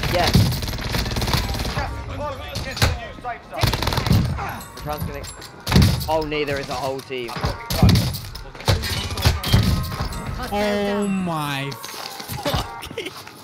Yeah. I'm trying to... Oh, neither is a whole team. Oh my fucking...